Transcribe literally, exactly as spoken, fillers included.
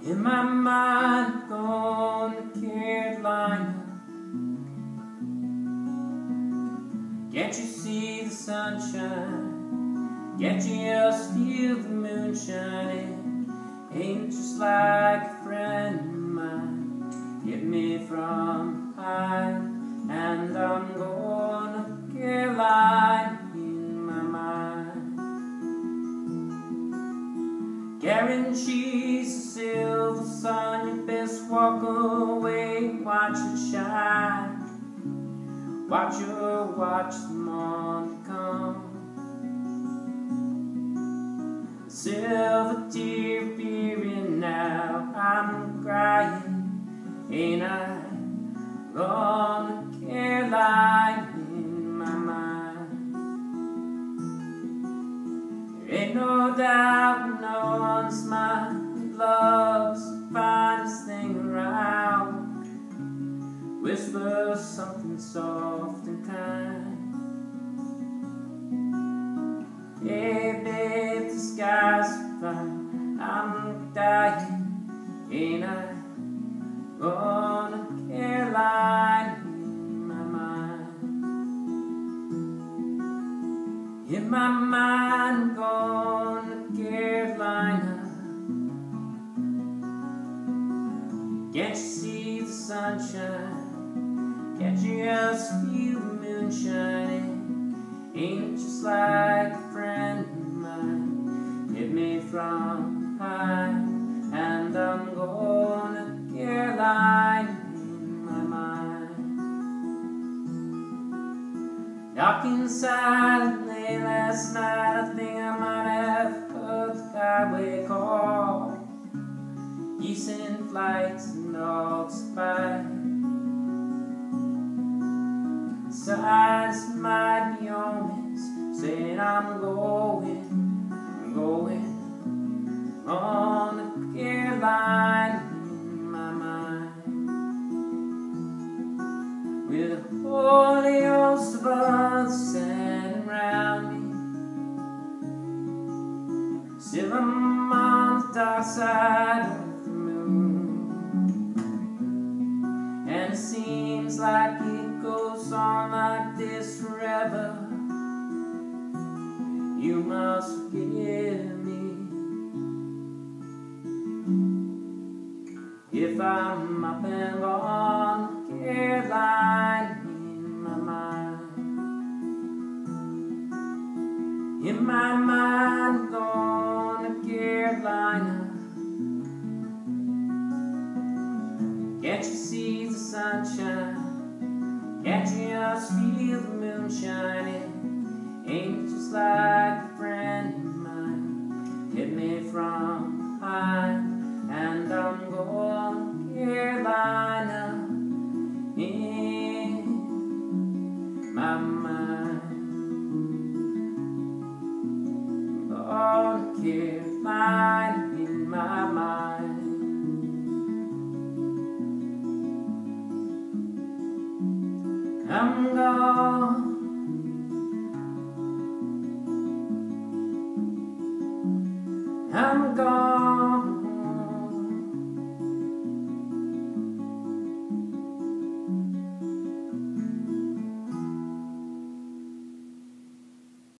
In my mind, going to Carolina. Can't you see the sunshine? Can't you just feel the moonshine? It ain't just like a friend of mine. Get me from high, and I'm going to Carolina in my mind. Guarantees the silver sun, you best walk away, watch it shine. Watch her watch the morning come. Silver tear appearing now, I'm crying. Ain't I gonna Caroline in my mind? There ain't no doubt, no one's mind. Love's the finest thing around. Whisper something soft and kind. Hey babe, the sky's fine. I'm dying. Ain't I gonna Caroline in my mind? In my mind, I'm going to Carolina. Can't you see the sunshine? Can't you just feel the moonshine? Ain't just like a friend of mine. Hit me from high, and I'm going to Caroline in my mind. Dark inside late last night, I think I might have heard the highway call. Geese in flights and dogs by. Signs might be omens, saying I'm going, I'm going on to Caroline in my mind. With a holy host of us standing round me, still I'm on the dark side of the moon, and it seems like it goes on like this forever. You must forgive me if I'm up and gone Caroline in my mind. In my mind, I'm going to Carolina. Can't you see the sunshine? Can't you just feel the moonshine? Ain't just like a friend of mine. Hit me from high, and I'm going to Carolina in my mind. I'm going to Carolina in my mind.